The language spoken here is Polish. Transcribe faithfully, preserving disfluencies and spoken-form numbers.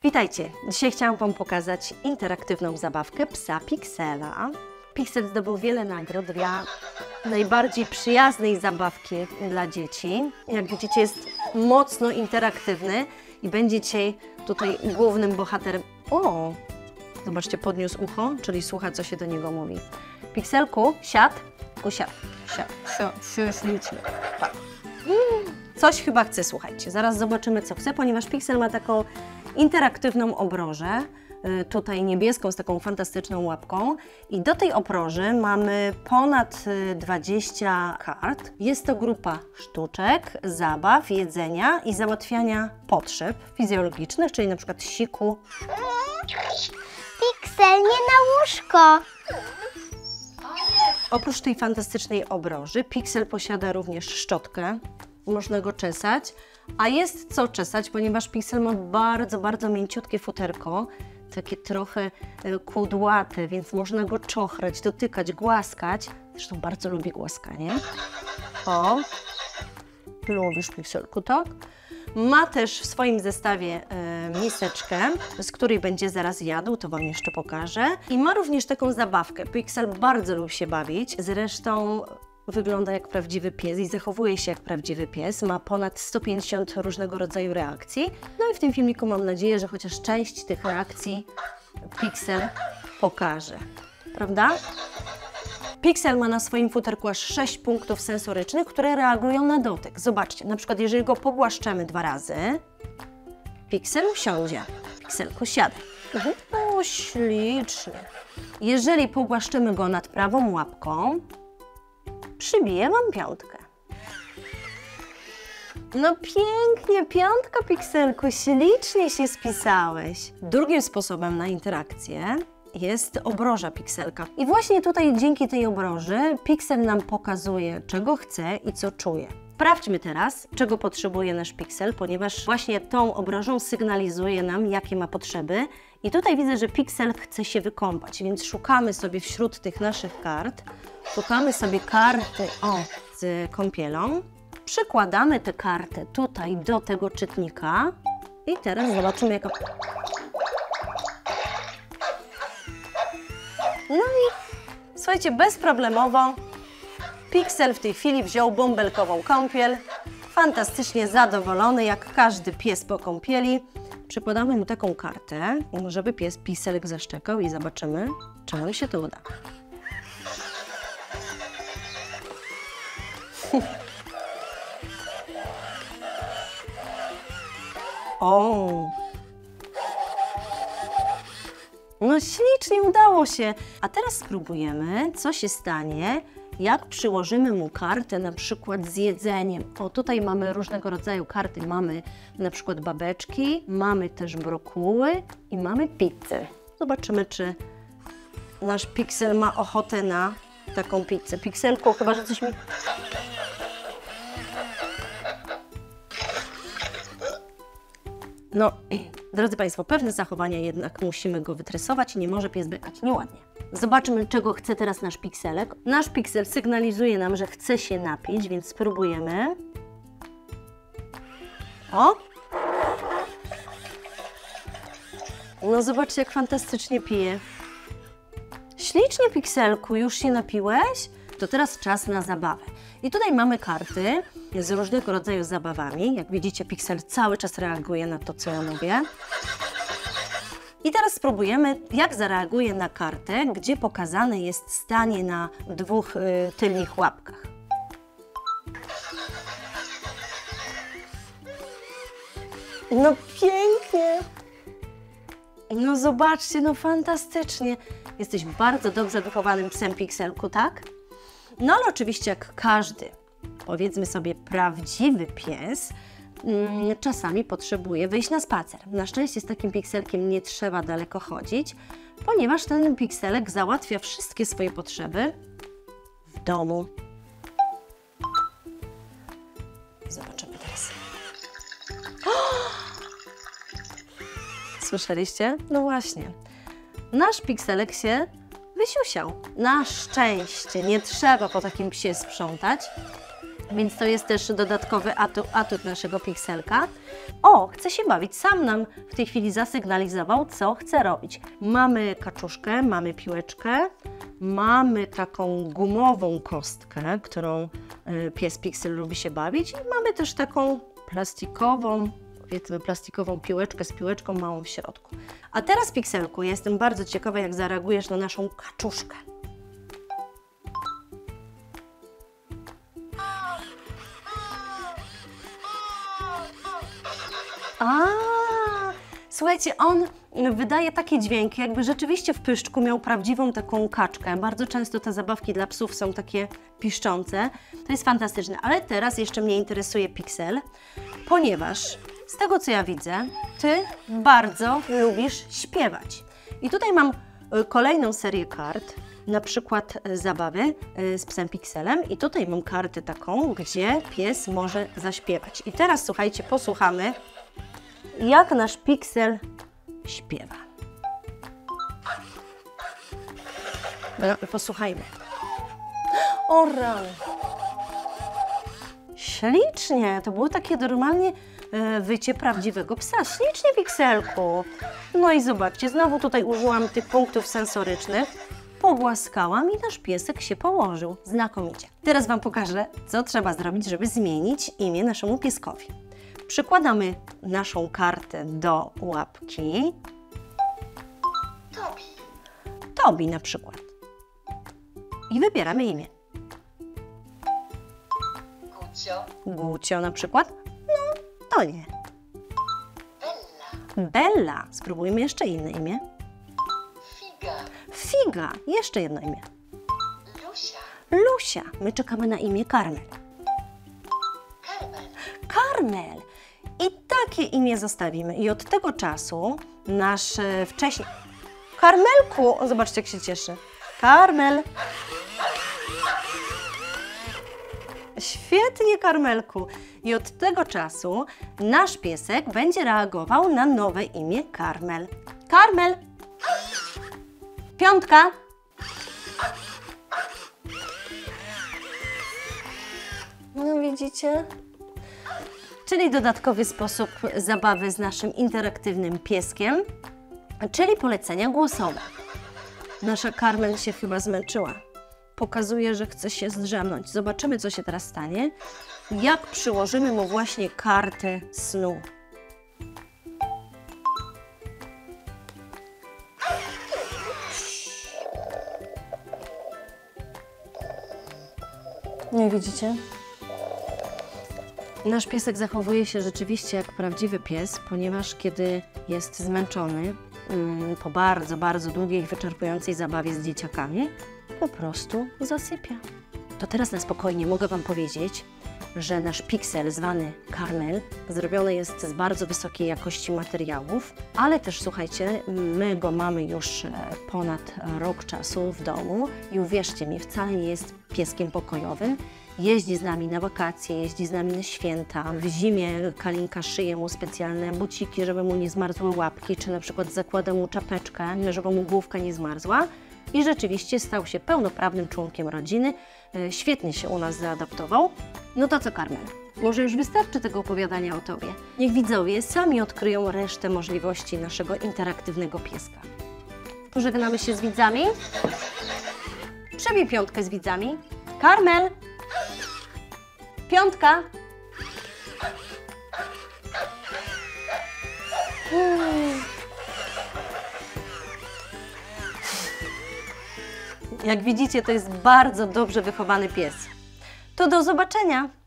Witajcie! Dzisiaj chciałam Wam pokazać interaktywną zabawkę psa Pixela. Pixel zdobył wiele nagród dla najbardziej przyjaznej zabawki dla dzieci. Jak widzicie, jest mocno interaktywny i będzie dzisiaj tutaj głównym bohaterem. O! Zobaczcie, podniósł ucho, czyli słucha, co się do niego mówi. Pixelku, siad, usiadł, siad. Ślicznie. Tak. Coś chyba chce, słuchajcie. Zaraz zobaczymy, co chce, ponieważ Pixel ma taką interaktywną obrożę, tutaj niebieską z taką fantastyczną łapką i do tej obroży mamy ponad dwadzieścia kart. Jest to grupa sztuczek, zabaw, jedzenia i załatwiania potrzeb fizjologicznych, czyli na przykład siku. Pixel, nie na łóżko! Oprócz tej fantastycznej obroży Pixel posiada również szczotkę. Można go czesać, a jest co czesać, ponieważ Pixel ma bardzo, bardzo mięciutkie futerko, takie trochę kudłate, więc można go czochrać, dotykać, głaskać. Zresztą bardzo lubi głaskanie. O, lubisz, Pixelku, tak? Ma też w swoim zestawie e, miseczkę, z której będzie zaraz jadł, to Wam jeszcze pokażę. I ma również taką zabawkę. Pixel bardzo lubi się bawić, zresztą wygląda jak prawdziwy pies i zachowuje się jak prawdziwy pies. Ma ponad sto pięćdziesiąt różnego rodzaju reakcji. No i w tym filmiku mam nadzieję, że chociaż część tych reakcji Pixel pokaże. Prawda? Pixel ma na swoim futerku aż sześć punktów sensorycznych, które reagują na dotyk. Zobaczcie, na przykład jeżeli go pogłaszczemy dwa razy, Pixel usiądzie. Pixelku, siadaj. Mhm. O, ślicznie. Jeżeli pogłaszczymy go nad prawą łapką, przybije Wam piątkę. No pięknie, piątka, Pixelku, ślicznie się spisałeś. Drugim sposobem na interakcję jest obroża Pixelka. I właśnie tutaj dzięki tej obroży Pixel nam pokazuje, czego chce i co czuje. Sprawdźmy teraz, czego potrzebuje nasz Pixel, ponieważ właśnie tą obrożą sygnalizuje nam, jakie ma potrzeby. I tutaj widzę, że Pixel chce się wykąpać, więc szukamy sobie wśród tych naszych kart, szukamy sobie karty o, z kąpielą, przykładamy tę kartę tutaj do tego czytnika i teraz zobaczymy, jaka... No i słuchajcie, bezproblemowo Pixel w tej chwili wziął bąbelkową kąpiel, fantastycznie zadowolony, jak każdy pies po kąpieli. Przykładamy mu taką kartę, żeby pies Pixelek zaszczekał i zobaczymy, czy nam się to uda. O! No ślicznie, udało się. A teraz spróbujemy, co się stanie, jak przyłożymy mu kartę na przykład z jedzeniem. O, tutaj mamy różnego rodzaju karty. Mamy na przykład babeczki, mamy też brokuły i mamy pizzę. Zobaczymy, czy nasz Pixel ma ochotę na taką pizzę. Pixelku, chyba że coś mi... No, drodzy Państwo, pewne zachowania jednak musimy go wytresować i nie może pies bykać nieładnie. Zobaczymy, czego chce teraz nasz Pixelek. Nasz Pixel sygnalizuje nam, że chce się napić, więc spróbujemy. O! No zobaczcie, jak fantastycznie pije. Ślicznie, Pixelku, już się napiłeś? To teraz czas na zabawę. I tutaj mamy karty z różnego rodzaju zabawami. Jak widzicie, Pixel cały czas reaguje na to, co ja mówię. I teraz spróbujemy, jak zareaguje na kartę, gdzie pokazane jest stanie na dwóch y, tylnych łapkach. No pięknie! No zobaczcie, no fantastycznie. Jesteś bardzo dobrze wychowanym psem, Pixelku, tak? No ale oczywiście jak każdy, powiedzmy sobie, prawdziwy pies, mm, czasami potrzebuje wyjść na spacer. Na szczęście z takim Pixelkiem nie trzeba daleko chodzić, ponieważ ten Pixelek załatwia wszystkie swoje potrzeby w domu. Zobaczymy teraz. Słyszeliście? No właśnie. Nasz Pixelek się wysiusiał. Na szczęście nie trzeba po takim psie sprzątać. Więc to jest też dodatkowy atut, atut naszego pikselka. O, chce się bawić. Sam nam w tej chwili zasygnalizował, co chce robić. Mamy kaczuszkę, mamy piłeczkę, mamy taką gumową kostkę, którą pies Pixel lubi się bawić. I mamy też taką plastikową, powiedzmy plastikową piłeczkę z piłeczką małą w środku. A teraz, Pixelku, ja jestem bardzo ciekawa, jak zareagujesz na naszą kaczuszkę. A, słuchajcie, on wydaje takie dźwięki, jakby rzeczywiście w pyszczku miał prawdziwą taką kaczkę. Bardzo często te zabawki dla psów są takie piszczące. To jest fantastyczne, ale teraz jeszcze mnie interesuje Pixel, ponieważ z tego, co ja widzę, Ty bardzo lubisz śpiewać. I tutaj mam kolejną serię kart, na przykład zabawy z psem Pixelem i tutaj mam kartę taką, gdzie pies może zaśpiewać. I teraz, słuchajcie, posłuchamy, jak nasz Pixel śpiewa. Posłuchajmy. O rany! Ślicznie! To było takie normalnie e, wycie prawdziwego psa. Ślicznie, Pixelku! No i zobaczcie, znowu tutaj użyłam tych punktów sensorycznych. Pogłaskałam i nasz piesek się położył. Znakomicie. Teraz Wam pokażę, co trzeba zrobić, żeby zmienić imię naszemu pieskowi. Przykładamy naszą kartę do łapki. Tobi. Tobi na przykład. I wybieramy imię. Gucio. Gucio na przykład. No, to nie. Bella. Bella. Spróbujmy jeszcze inne imię. Figa. Figa. Jeszcze jedno imię. Lusia. Lusia. My czekamy na imię Karmel. Karmel. Karmel. I takie imię zostawimy. I od tego czasu nasz e, wcześniej... Karmelku! O, zobaczcie, jak się cieszy. Karmel! Świetnie, Karmelku! I od tego czasu nasz piesek będzie reagował na nowe imię Karmel. Karmel! Piątka! No widzicie? Czyli dodatkowy sposób zabawy z naszym interaktywnym pieskiem, czyli polecenia głosowe. Nasza Karmel się chyba zmęczyła. Pokazuje, że chce się zdrzemnąć. Zobaczymy, co się teraz stanie, jak przyłożymy mu właśnie kartę snu. Nie widzicie? Nasz piesek zachowuje się rzeczywiście jak prawdziwy pies, ponieważ kiedy jest zmęczony mm, po bardzo, bardzo długiej i wyczerpującej zabawie z dzieciakami, po prostu zasypia. To teraz na spokojnie mogę Wam powiedzieć, że nasz Pixel zwany Karmel zrobiony jest z bardzo wysokiej jakości materiałów, ale też słuchajcie, my go mamy już ponad rok czasu w domu i uwierzcie mi, wcale nie jest pieskiem pokojowym. Jeździ z nami na wakacje, jeździ z nami na święta. W zimie Kalinka szyje mu specjalne buciki, żeby mu nie zmarzły łapki, czy na przykład zakłada mu czapeczkę, żeby mu główka nie zmarzła. I rzeczywiście stał się pełnoprawnym członkiem rodziny. Świetnie się u nas zaadaptował. No to co, Karmel? Może już wystarczy tego opowiadania o Tobie. Niech widzowie sami odkryją resztę możliwości naszego interaktywnego pieska. Pożegnamy się z widzami. Przebij piątkę z widzami. Karmel! Piątka! Hmm. Jak widzicie, to jest bardzo dobrze wychowany pies. To do zobaczenia!